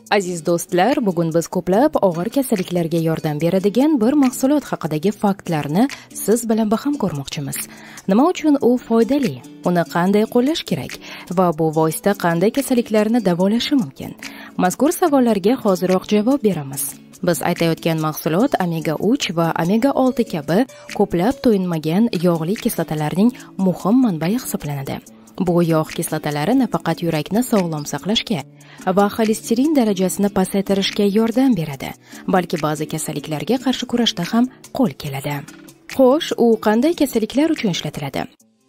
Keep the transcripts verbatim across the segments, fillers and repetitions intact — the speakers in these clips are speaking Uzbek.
Aziz do'stlar, bugun biz ko'plab og'ir kasalliklarga yordam beradigan bir mahsulot haqidagi faktlarni siz bilan baham ko'rmoqchimiz. Nima uchun u foydali? Uni qanday qo'llash kerak? Va bu vosita qanday kasalliklarni davolashi mumkin? Mazkur savollarga hoziroq javob beramiz. Biz aytayotgan mahsulot omega uch va omega olti kabi ko'plab to'yinmagan yog'li kislotalarning muhim manbai hisoblanadi. Bu yog' kislotalari nafaqat yurakni sog'lom saqlashga va xolesterin darajasini pasaytirishga yordam beradi, balki ba'zi kasalliklarga qarshi kurashda ham qo'l keladi. Xo'sh, u qanday kasalliklar uchun ishlatiladi?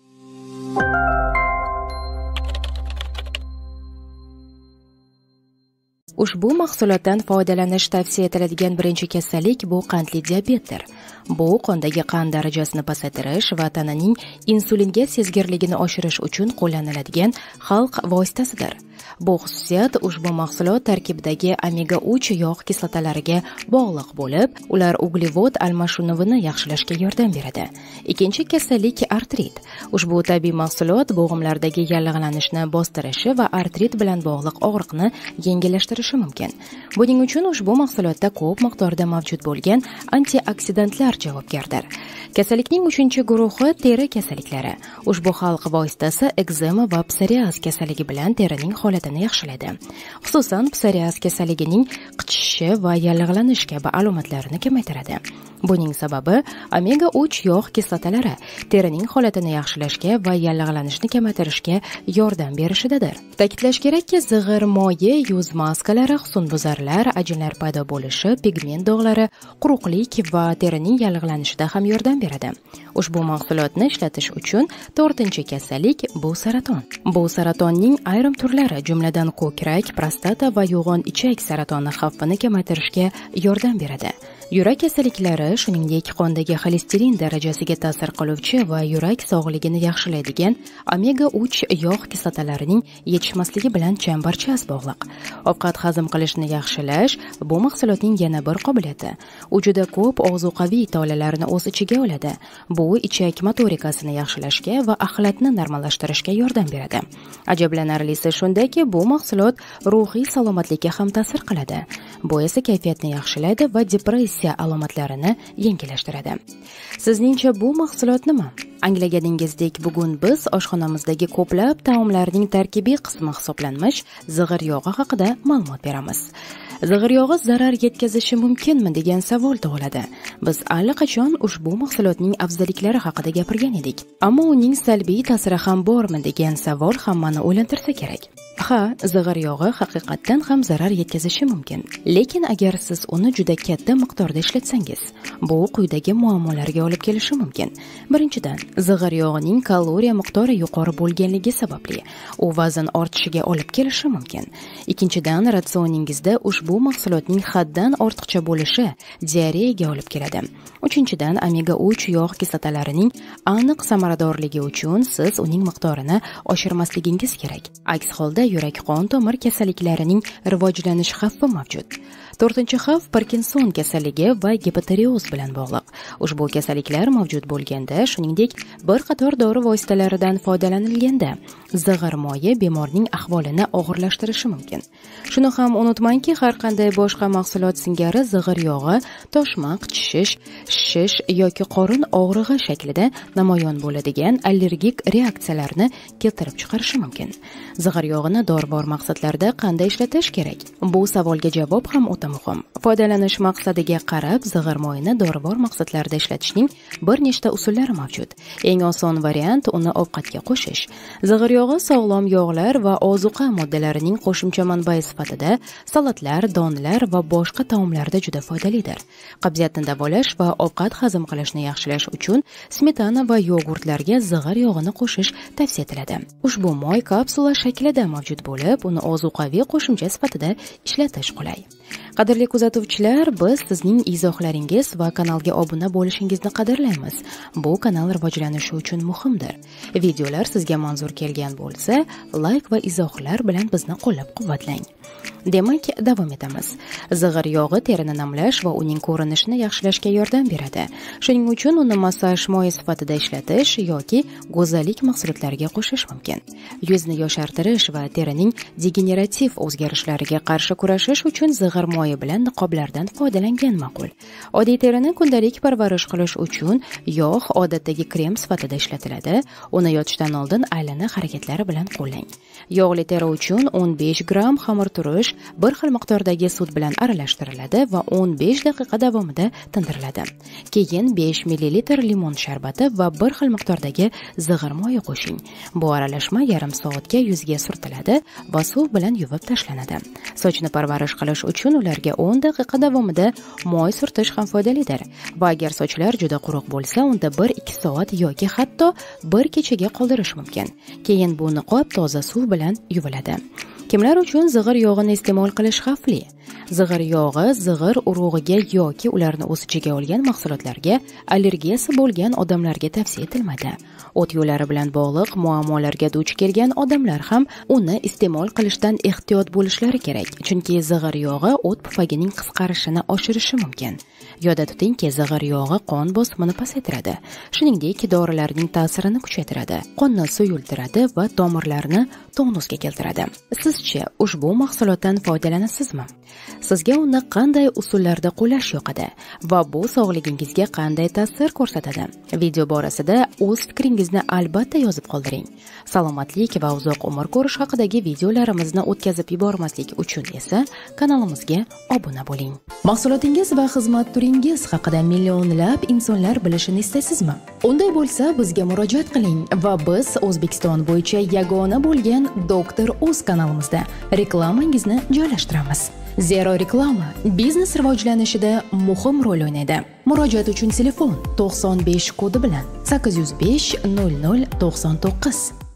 Ushbu mahsulotdan foydalanish tavsiya etiladigan birinchi kasallik bu qandli diabetdir. Bu qondagi qand darajasini pasaytirish va tananing insulinga sezgirligini oshirish uchun qo'llaniladigan xalq vositasidir. Bu xususiyat ushbu mahsulot tarkibidagi omega uch yog' kislotalariga bog'liq bo'lib, ular uglevod almashinuvini yaxshilashga yordam beradi. Ikkinchi kasallik artrit. Ushbu tabiiy mahsulot bo'g'imlardagi yallig'lanishni bostirishi va artrit bilan bog'liq og'riqni yengillashtirishi mumkin. Buning uchun ushbu mahsulotda ko'p miqdorda mavjud bo'lgan antioksidantlar javobgardir. Kasallikning uchinchi guruhi teri kasalliklari. Ushbu xalq vositasi ekzema va psoriaz kasalligi bilan terining holatini yaxshilaydi. Xususan, psoriaz kasalligining qichishishi va yallig'lanish kabi alomatlarini kamaytiradi. Buning sababi omega uch yog' kislotalari terining holatini yaxshilashga va yallig'lanishni kamaytirishga yordam berishidadir. Ta'kidlash kerakki, zig'ir moyi, yuz maskalari, husnbuzarlar, ajinlar paydo bo'lishi, pigment dog'lari, quruqlik va terining yallig'lanishida ham yordam beradi. Ushbu mahsulotni ishlatish uchun to'rtinchi kasallik bu saraton. Bu saratonning ayrim turlari, jumladan ko'krak, prostata va yo'g'on ichak saratoni xavfini kamaytirishga yordam beradi. Yurak kasalliklari, shuningdek, qondagi xolesterin darajasiga ta'sir qiluvchi va yurak sog'ligini yaxshilaydigan omega uch yog' kislotalarining yetishmasligi bilan chambarchas bog'liq. Ovqat hazm qilishni yaxshilash bu mahsulotning yana bir qobiliyati. U juda ko'p ozuqaviy tolalarni o'z ichiga oladi. Bu ichak motorikasini yaxshilashga va axlatni normallashtirishga yordam beradi. Ajablanarlisi shundaki, bu mahsulot ruhiy salomatlikka ham ta'sir qiladi. Bu esa kayfiyatni yaxshilaydi va depressiya alomatlarini yengillashtiradi. Sizningcha bu mahsulot nima? Anglaganingizdek, bugun biz oshxonamizdagi ko'plab taomlarning tarkibiy qismi hisoblanmish zig'ir yog'i haqida ma'lumot beramiz. Zig'ir yog'i zarar yetkazishi mumkinmi degan savol tug'iladi. Biz allaqachon ushbu mahsulotning afzalliklari haqida gapirgan edik. Ammo uning salbiy ta'siri ham bormi degan savol hammani o'ylantirsa kerak. Ha, zig'ir yog'i haqiqatdan ham zarar yetkazishi mumkin. Lekin agar siz uni juda katta miqdorda ishlatsangiz, bu quyidagi muammolarga olib kelishi mumkin. Birinchidan, zig'ir yog'ining kaloriya miqdori yuqori bo'lganligi sababli u vazn ortishiga olib kelishi mumkin. Ikkinchidan, ratsioningizda ushbu mahsulotning haddan ortiqcha bo'lishi diareyaga olib keladi. Uchinchidan, omega uch yog' kislotalarining aniq samaradorligi uchun siz uning miqdorini oshirmasligingiz kerak. Aks holda yurak qon tomir kasalliklarining rivojlanish xavfi mavjud. To'rtinchi xavf Parkinson kasalligi va gipotireoz bilan bog'liq. Ushbu kasalliklar mavjud bo'lganda, shuningdek, bir qator dori vositalaridan foydalanilganda, zig'ir moyi bemorning ahvolini og'irlashtirishi mumkin. Shuni ham unutmangki, har qanday boshqa mahsulot singari zig'ir yog'i toshma, qichishish, shishish yoki qorin og'rig'i shaklida namoyon bo'ladigan allergik reaksiyalarni keltirib chiqarishi mumkin. Zig'ir yog'ini dorivor maqsadlarda qanday ishlatish kerak? Bu savolga javob ham o'ta muhim. Foydalanish maqsadiga qarab zig'ir moyini dorivor maqsadlarda ishlatishning bir nechta usullari mavjud. Eng oson variant uni ovqatga qo'shish. Zig'ir yog'i sog'lom yog'lar va ozuqa moddalarining qo'shimcha manbai sifatida salatlar, donlar va boshqa taomlarda juda foydalidir. Qabziyatni davolash va ovqat hazm qilishni yaxshilash uchun smetana va yogurtlarga zig'ir yog'ini qo'shish tavsiya etiladi. Ushbu moy kapsula shaklida mavjud bo'lib, uni ozuqaviy qo'shimcha sifatida ishlatish qulay. Qadrli kuzatuvchilar, biz sizning izohlaringiz va kanalga obuna bo'lishingizni qadrlaymiz. Bu kanal rivojlanishi uchun muhimdir. Videolar sizga manzur kelgan bo'lsa, like va izohlar bilan bizni qo'llab-quvvatlang. Demak, davom etamiz. Zig'ir yog'i terini namlash va uning ko'rinishini yaxshilashga yordam beradi. Shuning uchun uni massaj moyi sifatida ishlatish yoki go'zallik mahsulotlariga qo'shish mumkin. Yuzni yoshartirish va terining degenerativ o'zgarishlariga qarshi kurashish uchun zig'ir moyi bilan niqoblardan foydalangan ma'qul. Oddiy terini kundalik parvarish qilish uchun yog' odatdagi krem sifatida ishlatiladi. Uni yotishdan oldin aylana harakatlari bilan qo'llang. Yog'li teri uchun o'n besh gramm xamirturush bir xil miqdordagi sut bilan aralashtiriladi va o'n besh daqiqa davomida tindiriladi. Keyin besh millilitr limon sharbati va bir xil miqdordagi zig'ir moyi qo'shing. Bu aralashma yarim soatga yuzga surtiladi va suv bilan yuvib tashlanadi. Sochni parvarish qilish uchun ularga o'n daqiqa davomida moy surtish ham foydalidir. Va agar sochlar juda quruq bo'lsa, unda bir ikki soat yoki hatto bir kechaga qoldirish mumkin. Keyin bu niqob toza suv bilan yuviladi. Kimlar uchun zig'ir yog'ini iste'mol qilish xavfli? Zig'ir yog'i zig'ir urug'iga yoki ularni o'z ichiga olgan mahsulotlarga allergiyasi bo'lgan odamlarga tavsiya etilmaydi. O't yo'llari bilan bog'liq muammolarga duch kelgan odamlar ham uni iste'mol qilishdan ehtiyot bo'lishlari kerak, chunki zig'ir yog'i o't pufagining qisqarishini oshirishi mumkin. Yodda tutingki, zig'ir yog'i qon bosimini pasaytiradi, shuningdek dorilarning ta'sirini kuchaytiradi, qonni suyultiradi va tomirlarni tonusga keltiradi. Sizchi ushbu mahsulotdan foydalanasizmi? Sizga uni qanday usullarda qo'llash yoqadi va bu sog'ligingizga qanday ta'sir ko'rsatadi? Video borasida o'z fikringizni albatta yozib qoldiring. Salomatlik va uzoq umr ko'rish haqidagi videolarimizni o'tkazib yubormaslik uchun esa kanalimizga obuna bo'ling. Mahsulotingiz va xizmat turingiz haqida millionlab insonlar bilishini istaysizmi? Unday bo'lsa, bizga murojaat qiling va biz O'zbekiston bo'yicha yagona bo'lgan Doktor O'z kanalimizda reklamangizni joylashtiramiz. Zero reklama biznes rivojlanishida muhim rol o'ynaydi. Murojaat uchun telefon to'qson besh kodi bilan sakkiz yuz besh nol nol to'qson to'qqiz.